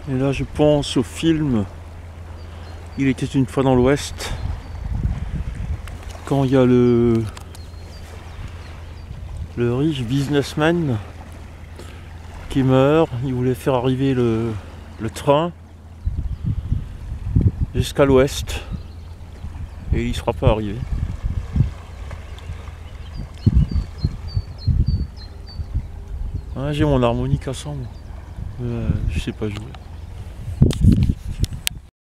Et là je pense au film Il était une fois dans l'Ouest, quand il y a le riche businessman qui meurt. Il voulait faire arriver le train jusqu'à l'ouest et il ne sera pas arrivé. Ah, j'ai mon harmonica sans moi. Je sais pas jouer.